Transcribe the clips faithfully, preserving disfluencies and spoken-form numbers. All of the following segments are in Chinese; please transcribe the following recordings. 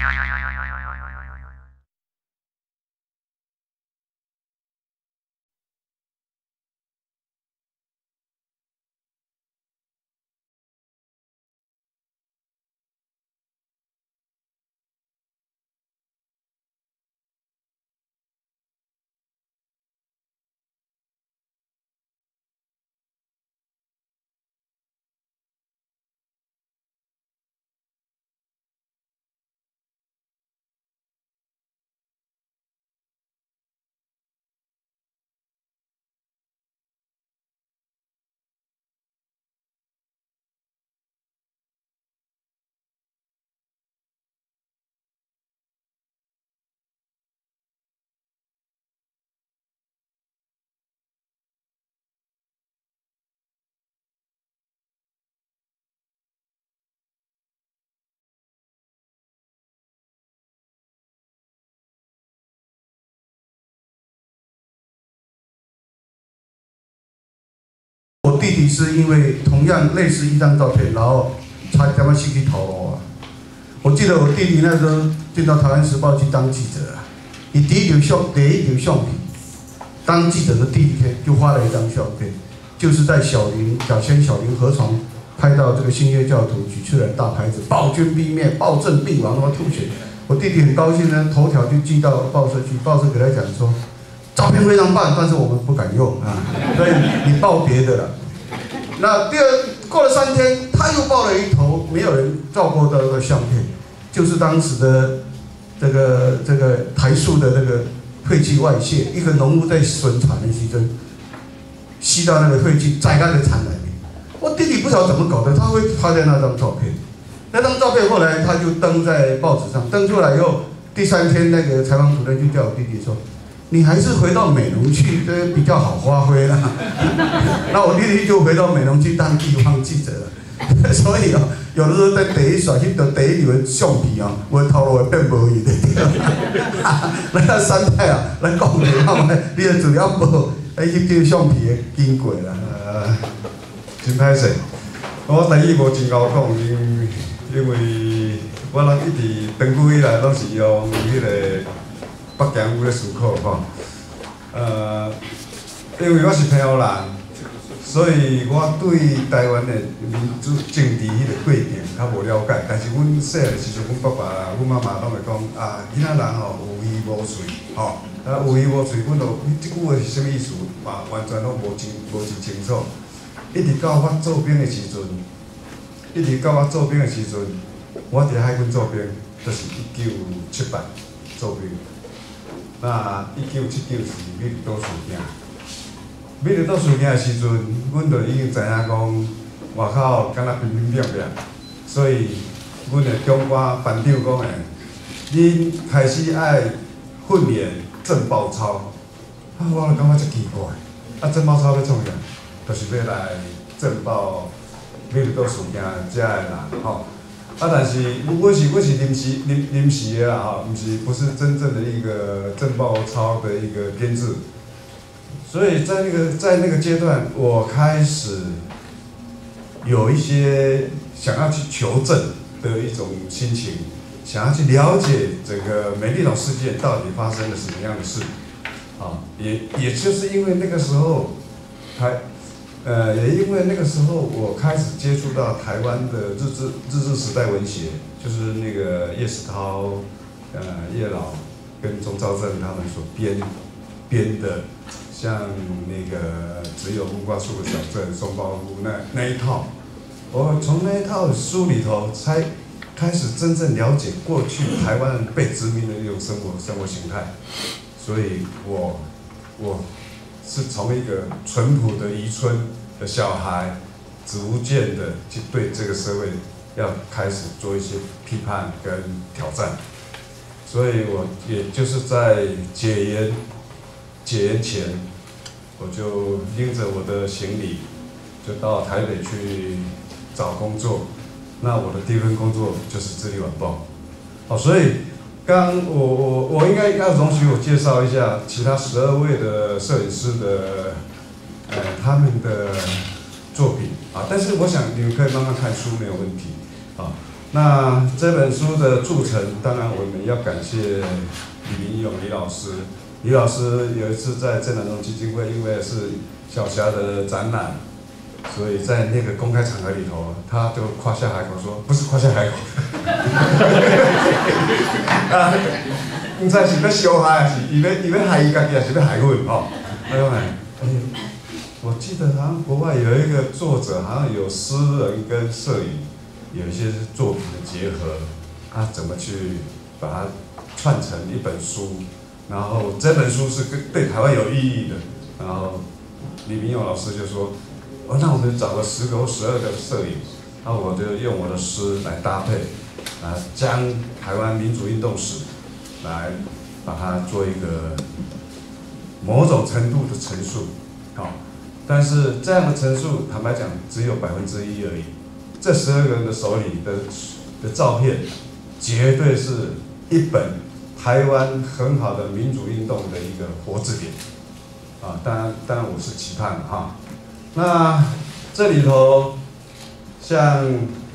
我弟弟是因为同样类似一张照片，然后差点要失去头颅啊。我记得我弟弟那时候进到《台湾时报》去当记者啊，以第一条相第一条相片，当记者的第一天就发了一张相片，就是在小林小仙小林河床拍到这个新约教徒举出来大牌子“暴君逼灭，暴政必亡”，他妈吐血。我弟弟很高兴呢，头条就寄到报社去，报社给他讲说。照片非常棒，但是我们不敢用啊，所以你报别的了。那第二过了三天，他又报了一头没有人照过的那个相片，就是当时的这个这个台塑的那个废气外泄，一个农夫在损产的时阵，吸到那个废气栽在那产里面。我弟弟不晓得怎么搞的，他会发现那张照片，那张照片后来他就登在报纸上，登出来以后，第三天那个采访主任就叫我弟弟说。你还是回到美浓去，这比较好发挥啦。那我弟弟就回到美浓去当地方记者了。所以哦，有的时候在第一选去到第一流的相片哦，我头路会变无去的。咱个山态啊，咱讲袂晓嘛，你就自了无，哎，迄张相片的经过啦。呃，真歹势，我台语无真够讲，因因为我人一直长久以来拢是用迄个。北京有咧思考吼，呃，因为我是澎湖人，所以我对台湾的民主政治迄个过程较无了解。但是阮细汉时阵，阮爸爸、阮妈妈拢会讲啊，囡仔人吼有鱼无喙，吼，啊有鱼无喙，阮就即句话是啥物意思？嘛完全拢无真无真清楚。一直到我做兵的时阵，一直到我做兵的时阵，我伫海军做兵，就是一九七八做兵。那一九七九是美丽岛事件，美丽岛事件的时阵，阮就已经知影讲外口敢若乒乒乓乓，所以阮的中官班长讲诶，恁开始爱训练郑宝超，啊，我就感觉足奇怪，啊，郑宝超要创啥？就是要来郑报美丽岛事件遮个人吼。啊，但是我是我是临时临临时的啦哈，不是不是真正的一个郑宝超的一个编制，所以在那个在那个阶段，我开始有一些想要去求证的一种心情，想要去了解整个美丽岛事件到底发生了什么样的事，啊，也也就是因为那个时候，台。呃，也因为那个时候我开始接触到台湾的日治日治时代文学，就是那个叶石涛、呃叶老跟钟兆政他们所编编的，像那个只有木瓜树的小镇、松包屋那那一套，我从那一套书里头才开始真正了解过去台湾被殖民的一种生活生活形态，所以我我。是从一个淳朴的渔村的小孩，逐渐的去对这个社会要开始做一些批判跟挑战，所以我也就是在解严解严前，我就拎着我的行李，就到台北去找工作。那我的第一份工作就是《智利晚报》，好，所以。刚我我我应该要容许我介绍一下其他十二位的摄影师的，呃他们的作品啊，但是我想你们可以慢慢看书没有问题啊。 那这本书的著成，当然我们要感谢李明勇李老师。李老师有一次在郑南榕基金会，因为是小霞的展览，所以在那个公开场合里头，他就夸下海口说，不是夸下海口，啊，唔知是要笑害，是伊要伊要害伊家己，还是要害阮吼？哎呦哎，我记得好像国外有一个作者，好像有诗人跟摄影有一些作品的结合，他怎么去把它串成一本书？然后这本书是跟对台湾有意义的。然后李明勇老师就说：“哦，那我们找了十个或十二个摄影，然后我就用我的诗来搭配，啊，将台湾民主运动史来把它做一个某种程度的陈述。好，但是这样的陈述，坦白讲，只有百分之一而已。这十二个人的手里的的照片，绝对是一本。”台湾很好的民主运动的一个活字典，啊，当然，当然我是期盼的哈。那这里头，像，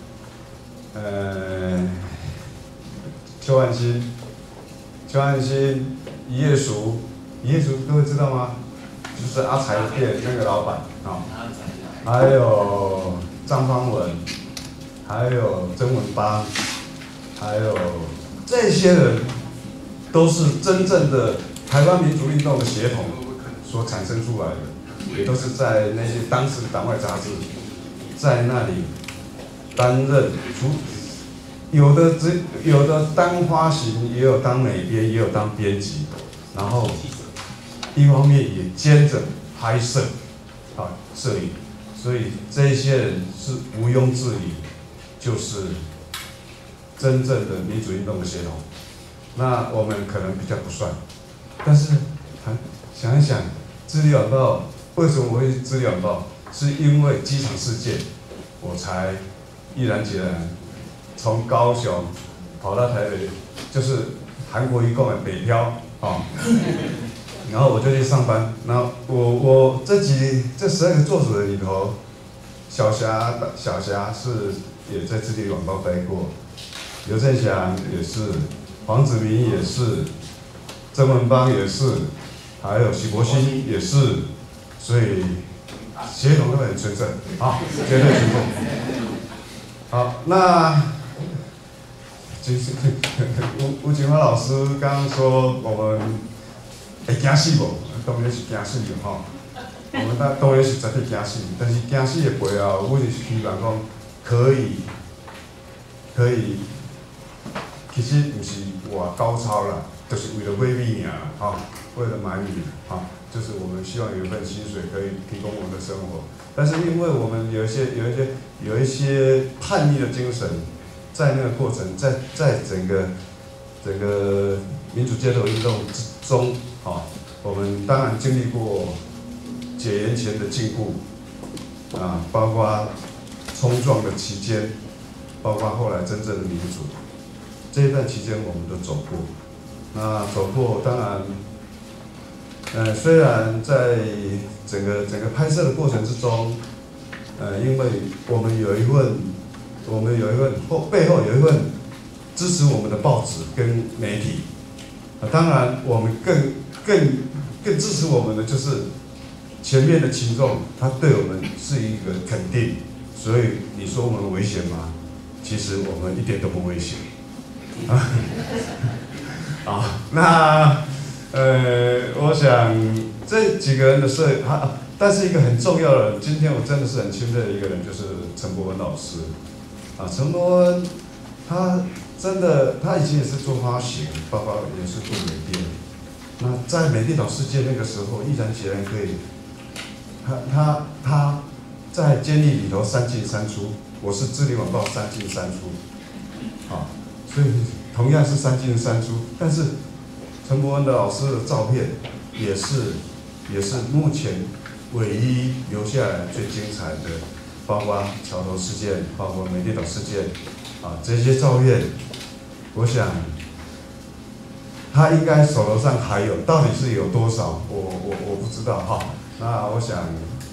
呃，邱汉新，邱汉新、一页书，一页书各位知道吗？就是阿财店那个老板啊，还有张方文，还有曾文邦，还有这些人。都是真正的台湾民主运动的血统所产生出来的，也都是在那些当时的党外杂志，在那里担任主，有的只有的当发行，也有当美编，也有当编辑，然后一方面也兼着拍摄，啊，摄影，所以这些人是毋庸置疑，就是真正的民主运动的血统。那我们可能比较不算，但是想一想，资历晚报为什么我会资历晚报？是因为机场事件，我才毅然决然从高雄跑到台北，就是韩国瑜讲的北漂啊、哦，然后我就去上班。然后我我这几这十二个作者里头，小霞小霞是也在资历晚报待过，刘振祥也是。黄子明也是，曾文邦也是，还有许国兴也是，所以协同都很纯正啊，绝对纯正。好，那就是吴吴景华老师刚刚说我们会惊死无？当然是惊死的吼。我们当当然是绝对惊死，但是惊死的背后，我就是希望讲可以可以。其实不是我高超啦，就是为了卖米尔哈，为了买米哈，就是我们希望有一份薪水可以提供我们的生活。但是因为我们有一些有一些有一些叛逆的精神，在那个过程，在在整个整个民主街头运动之中，哈，我们当然经历过解严前的禁锢，啊，包括冲撞的期间，包括后来真正的民主。这一段期间我们都走过，那走过当然，呃，虽然在整个整个拍摄的过程之中，呃，因为我们有一份，我们有一份后背后有一份支持我们的报纸跟媒体，啊，当然我们更更更支持我们的就是前面的群众，他对我们是一个肯定，所以你说我们危险吗？其实我们一点都不危险。啊，好，那呃，我想这几个人的设，他但是一个很重要的人，今天我真的是很钦佩的一个人，就是陈伯文老师。啊，陈伯文，他真的，他以前也是做发行，包括也是做美编。那在美丽岛事件那个时候，毅然决然可以，他他他在监狱里头三进三出，我是智利晚报三进三出，啊。所以同样是三进三出，但是陈伯文的老师的照片也是也是目前唯一留下来最精彩的，包括桥头事件，包括美丽岛事件，啊，这些照片，我想他应该手头上还有，到底是有多少，我我我不知道哈。那我想，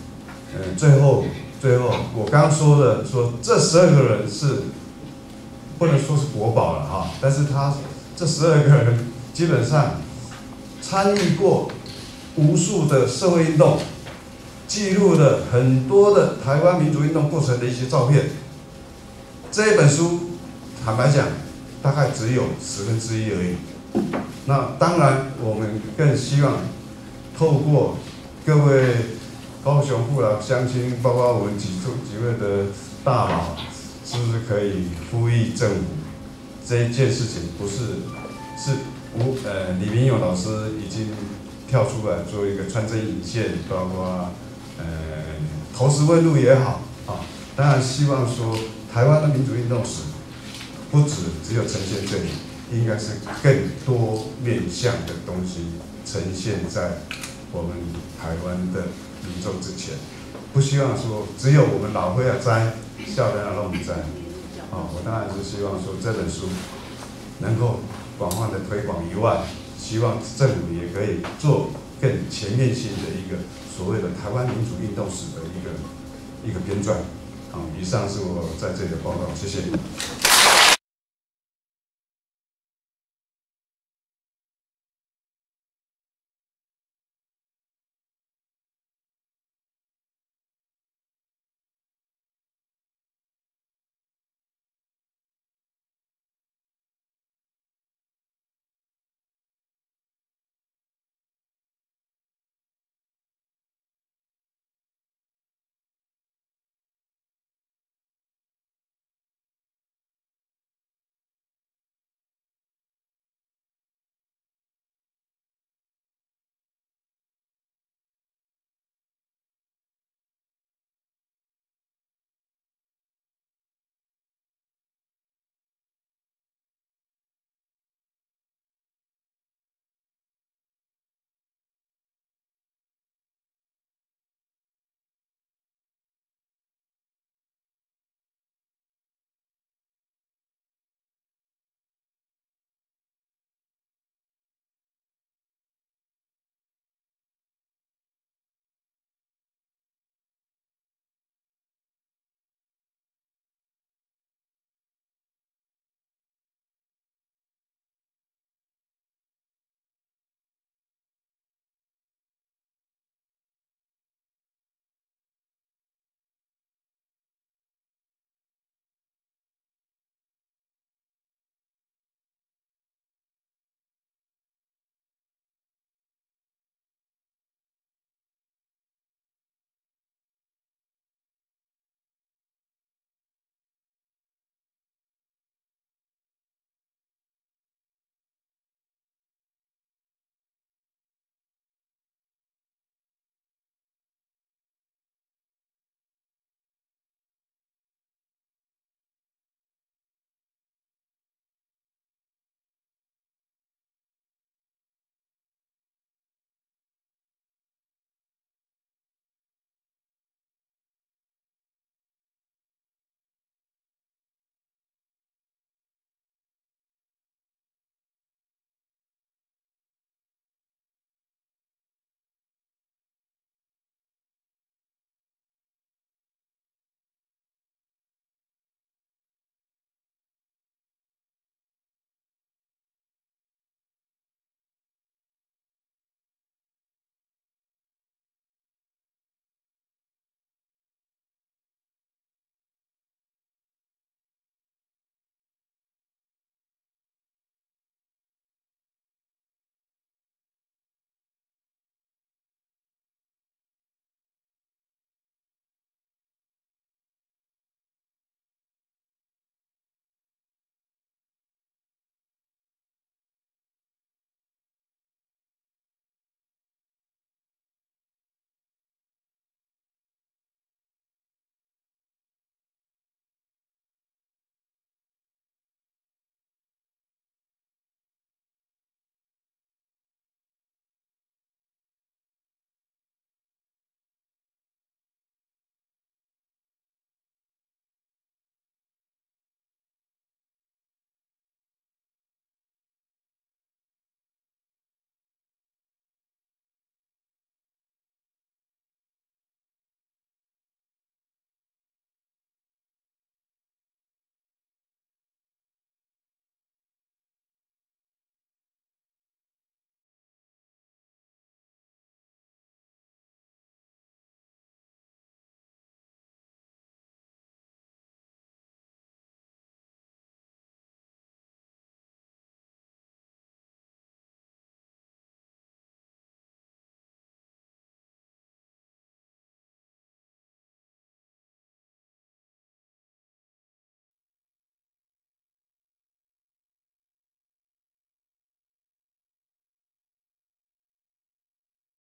嗯，最后最后我刚刚说的说这十二个人是。 不能说是国宝了哈，但是他这十二个人基本上参与过无数的社会运动，记录了很多的台湾民主运动过程的一些照片。这一本书，坦白讲，大概只有十分之一而已。那当然，我们更希望透过各位高雄父老乡亲，包括我们几处几位的大佬，是不是可以呼吁政府这一件事情，不是是吴呃李明勇老师已经跳出来做一个穿针引线，包括呃投石问路也好啊，当然希望说台湾的民主运动史不止只有呈现这里，应该是更多面向的东西呈现在我们台湾的民众之前，不希望说只有我们老会啊栽，笑人啊弄栽。啊，我当然是希望说这本书能够广泛的推广以外，希望政府也可以做更全面性的一个所谓的台湾民主运动史的一个一个编撰。啊，以上是我在这里的报告，谢谢。